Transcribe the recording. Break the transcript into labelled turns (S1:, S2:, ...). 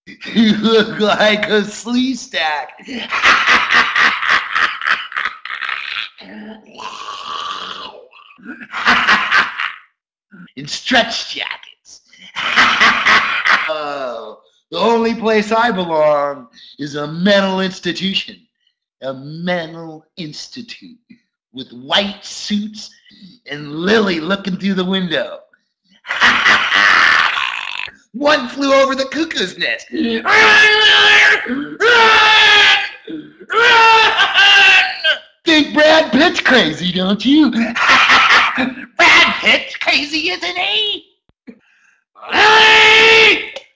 S1: You look like a slee stack. In stretch jackets. The only place I belong is a mental institution. A mental institute with white suits and Lily looking through the window. One flew over the cuckoo's nest. Think Brad Pitt's crazy, don't you? Brad Pitt's crazy, isn't he?